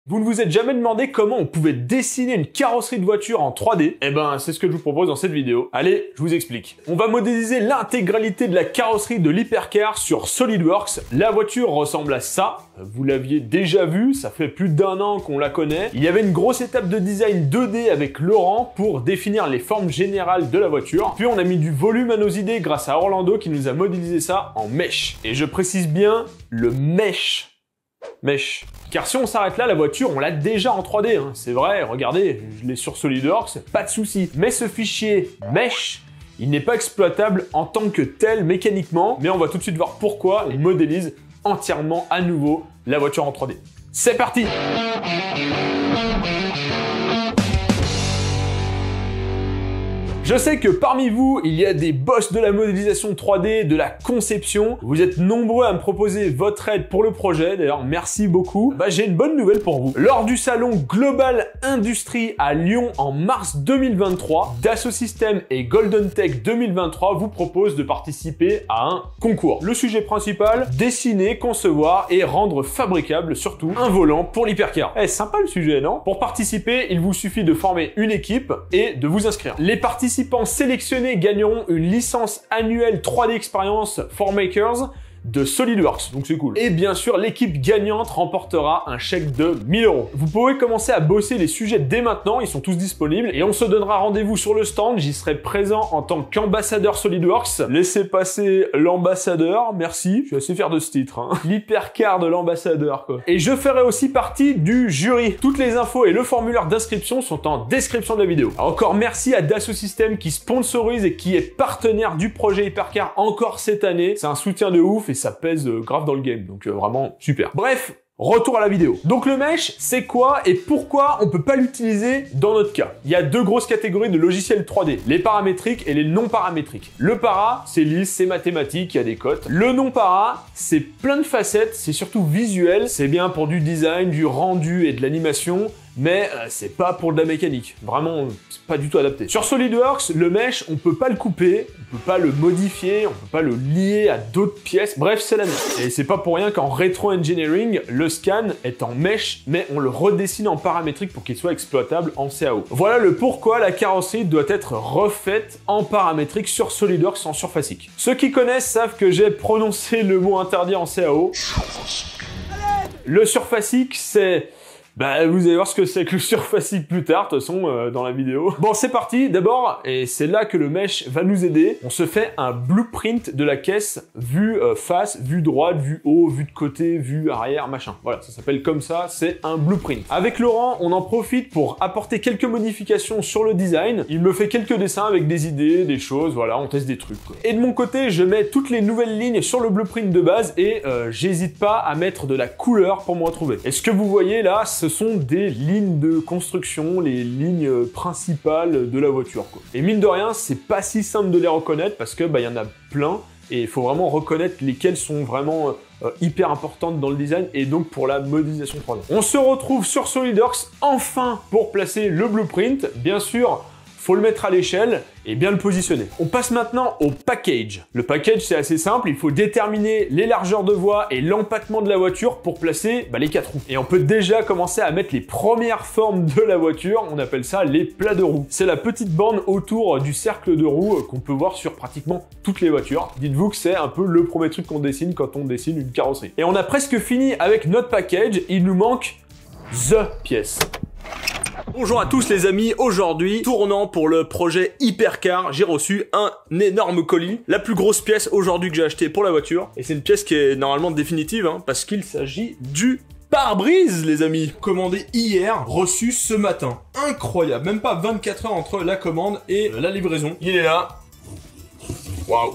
Vous ne vous êtes jamais demandé comment on pouvait dessiner une carrosserie de voiture en 3D? Eh ben, c'est ce que je vous propose dans cette vidéo. Allez, je vous explique. On va modéliser l'intégralité de la carrosserie de l'Hypercar sur SolidWorks. La voiture ressemble à ça. Vous l'aviez déjà vu, ça fait plus d'1 an qu'on la connaît. Il y avait une grosse étape de design 2D avec Laurent pour définir les formes générales de la voiture. Puis on a mis du volume à nos idées grâce à Orlando qui nous a modélisé ça en mesh. Et je précise bien le mesh. Car si on s'arrête là, la voiture, on l'a déjà en 3D, hein. C'est vrai, regardez, je l'ai sur SolidWorks, pas de souci. Mais ce fichier mesh, il n'est pas exploitable en tant que tel mécaniquement, mais on va tout de suite voir pourquoi on modélise entièrement à nouveau la voiture en 3D. C'est parti! Je sais que parmi vous, il y a des boss de la modélisation 3D, de la conception. Vous êtes nombreux à me proposer votre aide pour le projet. D'ailleurs, merci beaucoup. J'ai une bonne nouvelle pour vous. Lors du salon Global Industrie à Lyon en mars 2023, Dassault Systèmes et Golden Tech 2023 vous proposent de participer à un concours. Le sujet principal, dessiner, concevoir et rendre fabricable surtout un volant pour l'Hypercar. Sympa le sujet, non? Pour participer, il vous suffit de former une équipe et de vous inscrire. Les participants sélectionnés gagneront une licence annuelle 3D Experience for Makers de SolidWorks, donc c'est cool. Et bien sûr, l'équipe gagnante remportera un chèque de 1000 €. Vous pouvez commencer à bosser les sujets dès maintenant, ils sont tous disponibles, et on se donnera rendez-vous sur le stand, j'y serai présent en tant qu'ambassadeur SolidWorks. Laissez passer l'ambassadeur, merci, je suis assez fier de ce titre, hein. L'Hypercar de l'ambassadeur, quoi. Et je ferai aussi partie du jury. Toutes les infos et le formulaire d'inscription sont en description de la vidéo. Encore merci à Dassault Systèmes qui sponsorise et qui est partenaire du projet Hypercar encore cette année. C'est un soutien de ouf, et ça pèse grave dans le game, donc vraiment super. Bref, retour à la vidéo. Donc le mesh, c'est quoi et pourquoi on peut pas l'utiliser dans notre cas? Il y a deux grosses catégories de logiciels 3D, les paramétriques et les non paramétriques. Le para, c'est lisse, c'est mathématique, il y a des cotes. Le non para, c'est plein de facettes, c'est surtout visuel, c'est bien pour du design, du rendu et de l'animation, mais c'est pas pour de la mécanique. Vraiment, c'est pas du tout adapté. Sur SolidWorks, le mesh, on peut pas le couper, on peut pas le modifier, on peut pas le lier à d'autres pièces. Bref, c'est la même. Et c'est pas pour rien qu'en rétro-engineering, le scan est en mesh, mais on le redessine en paramétrique pour qu'il soit exploitable en CAO. Voilà le pourquoi la carrosserie doit être refaite en paramétrique sur SolidWorks en surfacique. Ceux qui connaissent savent que j'ai prononcé le mot interdit en CAO. Le surfacique, c'est... vous allez voir ce que c'est que le surfacique plus tard, de toute façon, dans la vidéo. Bon, c'est parti. D'abord, et c'est là que le mesh va nous aider, on se fait un blueprint de la caisse, vue face, vue droite, vue haut, vue de côté, vue arrière, machin. Voilà, ça s'appelle comme ça, c'est un blueprint. Avec Laurent, on en profite pour apporter quelques modifications sur le design. Il me fait quelques dessins avec des idées, des choses, voilà, on teste des trucs, quoi. Et de mon côté, je mets toutes les nouvelles lignes sur le blueprint de base et j'hésite pas à mettre de la couleur pour me retrouver. Et ce que vous voyez là, ce sont des lignes de construction, les lignes principales de la voiture, quoi. Et mine de rien, c'est pas si simple de les reconnaître parce que y en a plein et il faut vraiment reconnaître lesquelles sont vraiment hyper importantes dans le design et donc pour la modélisation 3D. On se retrouve sur SolidWorks enfin pour placer le blueprint. Bien sûr, faut le mettre à l'échelle et bien le positionner. On passe maintenant au package. Le package, c'est assez simple, il faut déterminer les largeurs de voie et l'empattement de la voiture pour placer les 4 roues. Et on peut déjà commencer à mettre les premières formes de la voiture, on appelle ça les plats de roues. C'est la petite borne autour du cercle de roues qu'on peut voir sur pratiquement toutes les voitures. Dites-vous que c'est un peu le premier truc qu'on dessine quand on dessine une carrosserie. Et on a presque fini avec notre package, il nous manque THE pièce. Bonjour à tous les amis, aujourd'hui, tournant pour le projet Hypercar, j'ai reçu un énorme colis, la plus grosse pièce aujourd'hui que j'ai acheté pour la voiture, et c'est une pièce qui est normalement définitive, hein, parce qu'il s'agit du pare-brise, les amis. Commandé hier, reçu ce matin. Incroyable, même pas 24 heures entre la commande et la livraison. Il est là. Waouh.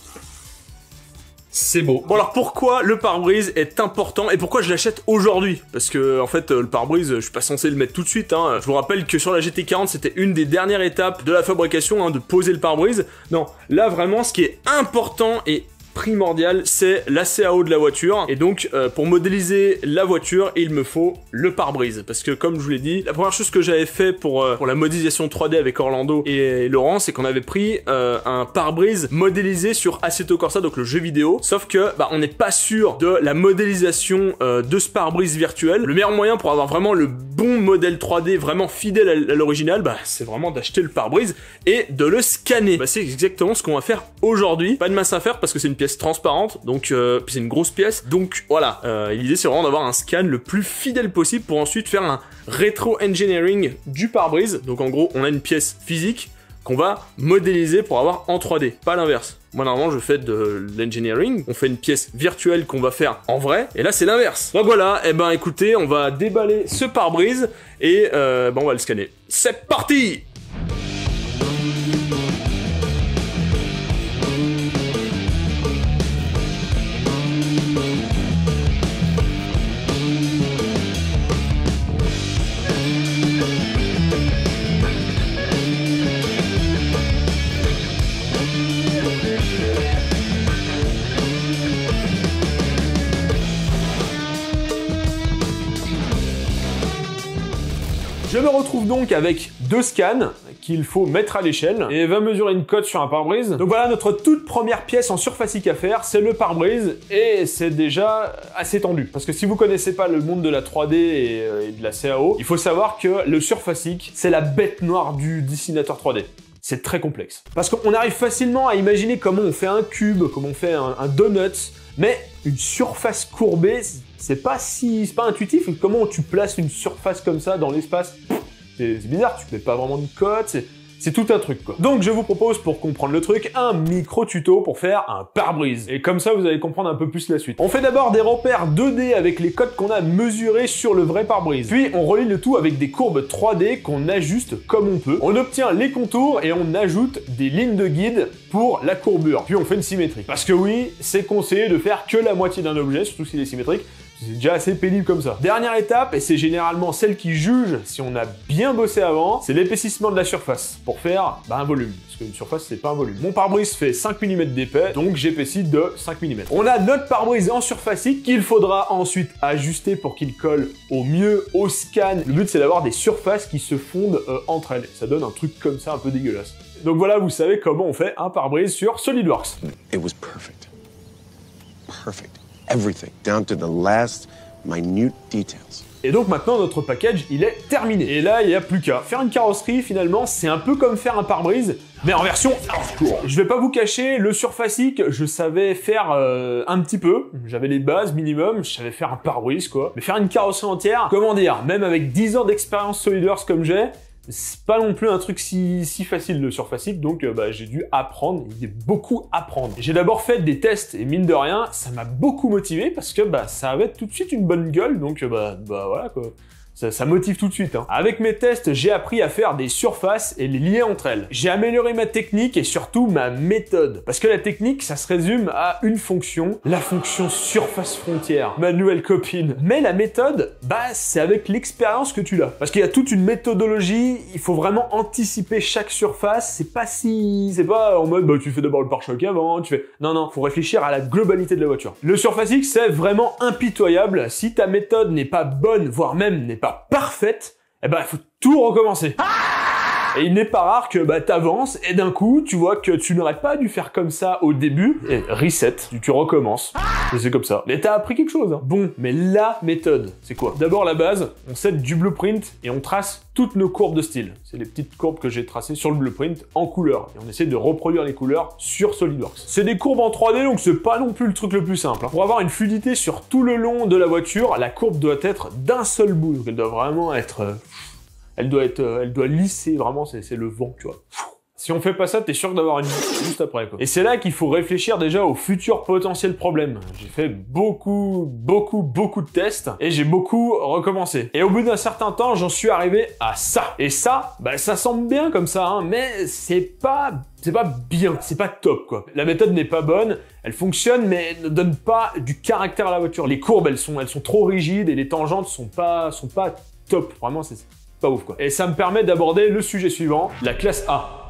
C'est beau. Bon alors pourquoi le pare-brise est important et pourquoi je l'achète aujourd'hui? Parce que en fait le pare-brise je suis pas censé le mettre tout de suite, hein. Je vous rappelle que sur la GT40 c'était une des dernières étapes de la fabrication, hein, de poser le pare-brise. Non, là vraiment ce qui est important et primordial, c'est la CAO de la voiture. Et donc, pour modéliser la voiture, il me faut le pare-brise. Parce que, comme je vous l'ai dit, la première chose que j'avais fait pour la modélisation 3D avec Orlando et Laurent, c'est qu'on avait pris un pare-brise modélisé sur Assetto Corsa, donc le jeu vidéo. Sauf que, on n'est pas sûr de la modélisation de ce pare-brise virtuel. Le meilleur moyen pour avoir vraiment le bon modèle 3D, vraiment fidèle à l'original, c'est vraiment d'acheter le pare-brise et de le scanner. C'est exactement ce qu'on va faire aujourd'hui. Pas de masse à faire parce que c'est une pièce transparente, donc c'est une grosse pièce. Donc voilà, l'idée c'est vraiment d'avoir un scan le plus fidèle possible pour ensuite faire un rétro-engineering du pare-brise. Donc en gros, on a une pièce physique qu'on va modéliser pour avoir en 3D, pas l'inverse. Moi normalement je fais de l'engineering, on fait une pièce virtuelle qu'on va faire en vrai, et là c'est l'inverse. Donc voilà, écoutez, on va déballer ce pare-brise et on va le scanner. C'est parti! Je me retrouve donc avec 2 scans qu'il faut mettre à l'échelle et va mesurer une cote sur un pare-brise. Donc voilà, notre toute première pièce en surfacique à faire, c'est le pare-brise et c'est déjà assez tendu. Parce que si vous connaissez pas le monde de la 3D et de la CAO, il faut savoir que le surfacique, c'est la bête noire du dessinateur 3D. C'est très complexe. Parce qu'on arrive facilement à imaginer comment on fait un cube, comment on fait un donut, mais une surface courbée, c'est pas intuitif. Comment tu places une surface comme ça dans l'espace? C'est bizarre, tu mets pas vraiment de cote, c'est tout un truc quoi. Donc je vous propose, pour comprendre le truc, un micro tuto pour faire un pare-brise. Et comme ça vous allez comprendre un peu plus la suite. On fait d'abord des repères 2D avec les cotes qu'on a mesurées sur le vrai pare-brise. Puis on relie le tout avec des courbes 3D qu'on ajuste comme on peut. On obtient les contours et on ajoute des lignes de guide pour la courbure. Puis on fait une symétrie. Parce que oui, c'est conseillé de faire que la moitié d'un objet, surtout s'il est symétrique. C'est déjà assez pénible comme ça. Dernière étape, et c'est généralement celle qui juge si on a bien bossé avant, c'est l'épaississement de la surface, pour faire un volume. Parce qu'une surface, c'est pas un volume. Mon pare-brise fait 5 mm d'épais, donc j'épaissis de 5 mm. On a notre pare-brise en surfacique qu'il faudra ensuite ajuster pour qu'il colle au mieux au scan. Le but, c'est d'avoir des surfaces qui se fondent entre elles. Ça donne un truc comme ça, un peu dégueulasse. Donc voilà, vous savez comment on fait un pare-brise sur SolidWorks. It was perfect. Perfect. Everything, down to the last minute details. Et donc maintenant notre package il est terminé. Et là il n'y a plus qu'à faire une carrosserie. Finalement c'est un peu comme faire un pare-brise, mais en version hardcore. Je vais pas vous cacher, le surfacique je savais faire un petit peu. J'avais les bases minimum, je savais faire un pare-brise quoi. Mais faire une carrosserie entière, comment dire, même avec 10 ans d'expérience SolidWorks comme j'ai, c'est pas non plus un truc si facile le surfacique, donc j'ai dû apprendre, il y a beaucoup à apprendre. J'ai d'abord fait des tests, et mine de rien, ça m'a beaucoup motivé, parce que ça avait tout de suite une bonne gueule, donc voilà quoi. Ça motive tout de suite. Hein. Avec mes tests, j'ai appris à faire des surfaces et les lier entre elles. J'ai amélioré ma technique et surtout ma méthode. Parce que la technique, ça se résume à une fonction, la fonction surface frontière, ma nouvelle copine. Mais la méthode, c'est avec l'expérience que tu l'as. Parce qu'il y a toute une méthodologie, il faut vraiment anticiper chaque surface. C'est pas en mode tu fais d'abord le pare-choc avant, tu fais... Non, faut réfléchir à la globalité de la voiture. Le Surface X, c'est vraiment impitoyable. Si ta méthode n'est pas bonne, voire même n'est pas parfaite, il faut tout recommencer. Et il n'est pas rare que t'avances et d'un coup, tu vois que tu n'aurais pas dû faire comme ça au début, et reset, tu recommences. Et c'est comme ça. Mais t'as appris quelque chose. Hein. Bon, mais la méthode, c'est quoi? D'abord la base, on set du blueprint et on trace toutes nos courbes de style. C'est les petites courbes que j'ai tracées sur le blueprint en couleur. Et on essaie de reproduire les couleurs sur SolidWorks. C'est des courbes en 3D, donc c'est pas non plus le truc le plus simple. Hein. Pour avoir une fluidité sur tout le long de la voiture, la courbe doit être d'un seul bout. Donc elle doit vraiment être... Elle doit lisser, vraiment, c'est le vent, tu vois. Si on fait pas ça, t'es sûr d'avoir une juste après, quoi. Et c'est là qu'il faut réfléchir déjà aux futurs potentiels problèmes. J'ai fait beaucoup de tests, et j'ai beaucoup recommencé. Et au bout d'un certain temps, j'en suis arrivé à ça. Et ça, ça semble bien comme ça, hein, mais c'est pas bien, c'est pas top, quoi. La méthode n'est pas bonne, elle fonctionne, mais elle ne donne pas du caractère à la voiture. Les courbes, elles sont trop rigides, et les tangentes sont pas top. Vraiment, c'est pas ouf quoi. Et ça me permet d'aborder le sujet suivant, la classe A.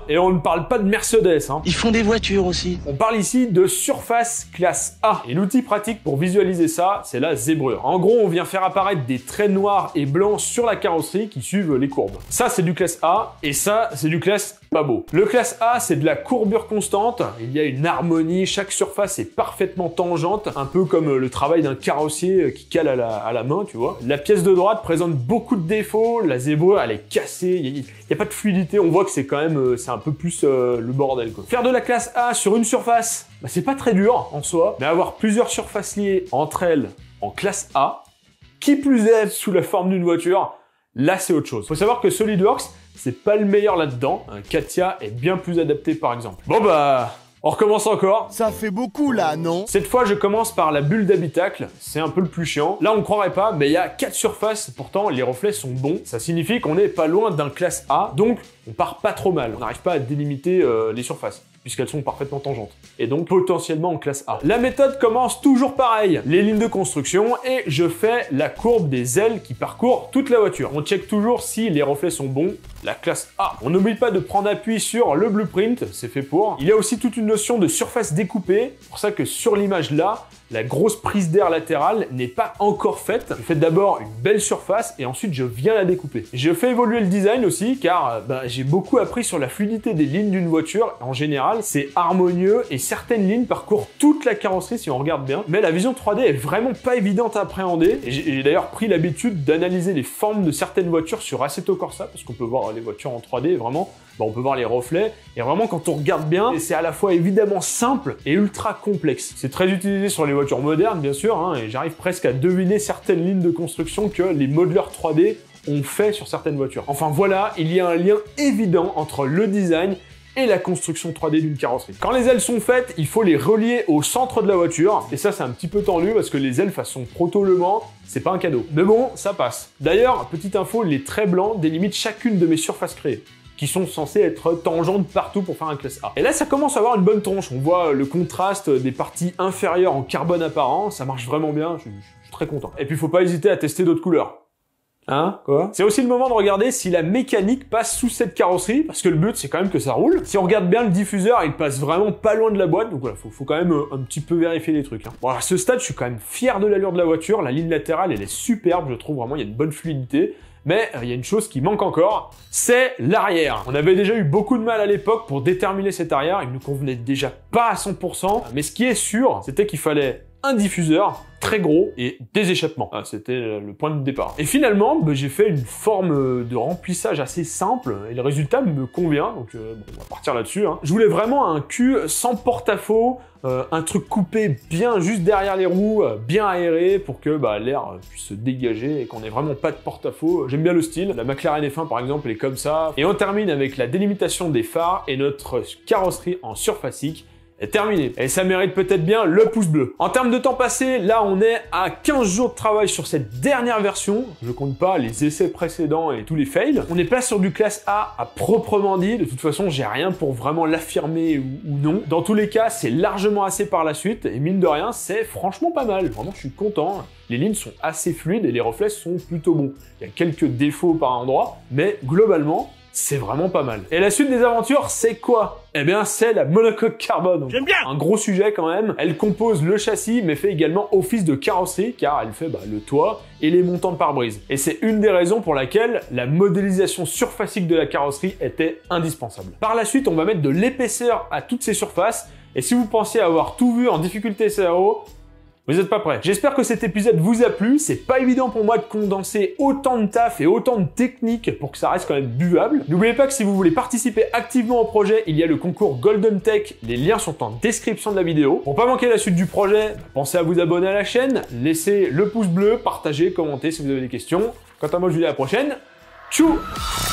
Et on ne parle pas de Mercedes, hein. Ils font des voitures aussi. On parle ici de surface classe A. Et l'outil pratique pour visualiser ça, c'est la zébrure. En gros, on vient faire apparaître des traits noirs et blancs sur la carrosserie qui suivent les courbes. Ça, c'est du classe A, et ça, c'est du classe pas beau. Le classe A, c'est de la courbure constante. Il y a une harmonie, chaque surface est parfaitement tangente, un peu comme le travail d'un carrossier qui cale à la main, tu vois. La pièce de droite présente beaucoup de défauts, la zébrure, elle est cassée, il n'y a pas de fluidité, on voit que c'est quand même, c'est un peu plus le bordel, quoi. Faire de la classe A sur une surface, bah, c'est pas très dur en soi, mais avoir plusieurs surfaces liées entre elles en classe A, qui plus est sous la forme d'une voiture, là c'est autre chose. Faut savoir que SolidWorks, c'est pas le meilleur là-dedans. Katia est bien plus adapté par exemple. Bon bah, on recommence encore. Ça fait beaucoup là, non? Cette fois, je commence par la bulle d'habitacle. C'est un peu le plus chiant. Là, on croirait pas, mais il y a 4 surfaces. Pourtant, les reflets sont bons. Ça signifie qu'on est pas loin d'un classe A. Donc, on part pas trop mal. On n'arrive pas à délimiter les surfaces, puisqu'elles sont parfaitement tangentes. Et donc, potentiellement en classe A. La méthode commence toujours pareil. Les lignes de construction, et je fais la courbe des ailes qui parcourent toute la voiture. On check toujours si les reflets sont bons. La classe A. On n'oublie pas de prendre appui sur le blueprint, c'est fait pour. Il y a aussi toute une notion de surface découpée. C'est pour ça que sur l'image là, la grosse prise d'air latérale n'est pas encore faite. Je fais d'abord une belle surface et ensuite je viens la découper. Je fais évoluer le design aussi car j'ai beaucoup appris sur la fluidité des lignes d'une voiture. En général, c'est harmonieux et certaines lignes parcourent toute la carrosserie si on regarde bien. Mais la vision 3D est vraiment pas évidente à appréhender. Et j'ai d'ailleurs pris l'habitude d'analyser les formes de certaines voitures sur Assetto Corsa parce qu'on peut voir les voitures en 3D vraiment. On peut voir les reflets, et vraiment quand on regarde bien, c'est à la fois évidemment simple et ultra complexe. C'est très utilisé sur les voitures modernes, bien sûr, hein, et j'arrive presque à deviner certaines lignes de construction que les modeleurs 3D ont fait sur certaines voitures. Enfin voilà, il y a un lien évident entre le design et la construction 3D d'une carrosserie. Quand les ailes sont faites, il faut les relier au centre de la voiture, et ça c'est un petit peu tendu parce que les ailes façon proto-Le Mans, c'est pas un cadeau. Mais bon, ça passe. D'ailleurs, petite info, les traits blancs délimitent chacune de mes surfaces créées, qui sont censées être tangentes partout pour faire un classe A. Et là, ça commence à avoir une bonne tronche. On voit le contraste des parties inférieures en carbone apparent, ça marche vraiment bien, je suis très content. Et puis, faut pas hésiter à tester d'autres couleurs. Hein? Quoi? C'est aussi le moment de regarder si la mécanique passe sous cette carrosserie, parce que le but, c'est quand même que ça roule. Si on regarde bien le diffuseur, il passe vraiment pas loin de la boîte, donc voilà, faut quand même un petit peu vérifier les trucs. Hein. Bon, à ce stade, je suis quand même fier de l'allure de la voiture, la ligne latérale, elle est superbe, je trouve vraiment, il y a une bonne fluidité. Mais il y a une chose qui manque encore, c'est l'arrière. On avait déjà eu beaucoup de mal à l'époque pour déterminer cet arrière, il ne convenait déjà pas à 100%, mais ce qui est sûr, c'était qu'il fallait un diffuseur très gros et des échappements. C'était le point de départ. Et finalement, j'ai fait une forme de remplissage assez simple et le résultat me convient, donc on va partir là-dessus. Hein. Je voulais vraiment un cul sans porte-à-faux, un truc coupé bien juste derrière les roues, bien aéré pour que l'air puisse se dégager et qu'on ait vraiment pas de porte-à-faux. J'aime bien le style. La McLaren F1 par exemple est comme ça. Et on termine avec la délimitation des phares et notre carrosserie en surfacique est terminé. Et ça mérite peut-être bien le pouce bleu. En termes de temps passé, là on est à 15 jours de travail sur cette dernière version. Je compte pas les essais précédents et tous les fails. On n'est pas sur du classe A à proprement dit. De toute façon, j'ai rien pour vraiment l'affirmer ou non. Dans tous les cas, c'est largement assez par la suite. Et mine de rien, c'est franchement pas mal. Vraiment, je suis content. Les lignes sont assez fluides et les reflets sont plutôt bons. Il y a quelques défauts par endroit, mais globalement, c'est vraiment pas mal. Et la suite des aventures, c'est quoi? Eh bien, c'est la monocoque carbone. J'aime bien! Un gros sujet quand même. Elle compose le châssis, mais fait également office de carrosserie, car elle fait le toit et les montants de pare-brise. Et c'est une des raisons pour laquelle la modélisation surfacique de la carrosserie était indispensable. Par la suite, on va mettre de l'épaisseur à toutes ces surfaces, et si vous pensiez avoir tout vu en difficulté CAO, vous n'êtes pas prêts. J'espère que cet épisode vous a plu. C'est pas évident pour moi de condenser autant de taf et autant de techniques pour que ça reste quand même buvable. N'oubliez pas que si vous voulez participer activement au projet, il y a le concours Golden Tech. Les liens sont en description de la vidéo. Pour pas manquer la suite du projet, pensez à vous abonner à la chaîne, laissez le pouce bleu, partagez, commentez si vous avez des questions. Quant à moi, je vous dis à la prochaine. Tchou!